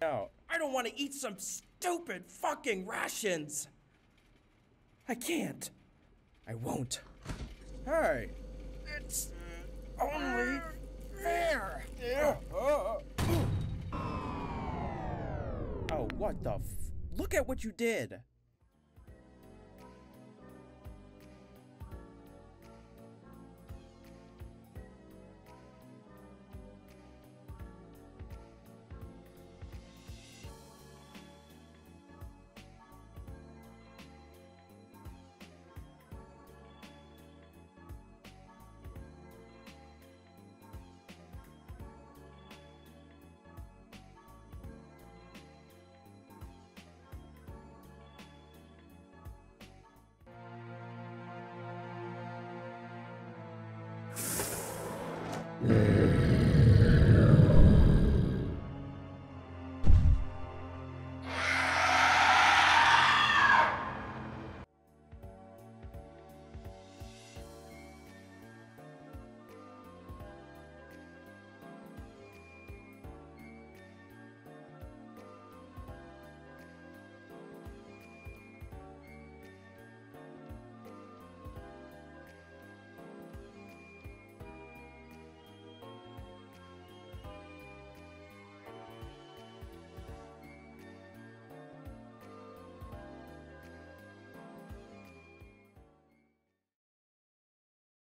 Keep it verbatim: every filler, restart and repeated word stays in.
out. I don't want to eat some stupid fucking rations. I can't. I won't. Hey, it's only fair. Oh, what the f- Look at what you did. Yeah.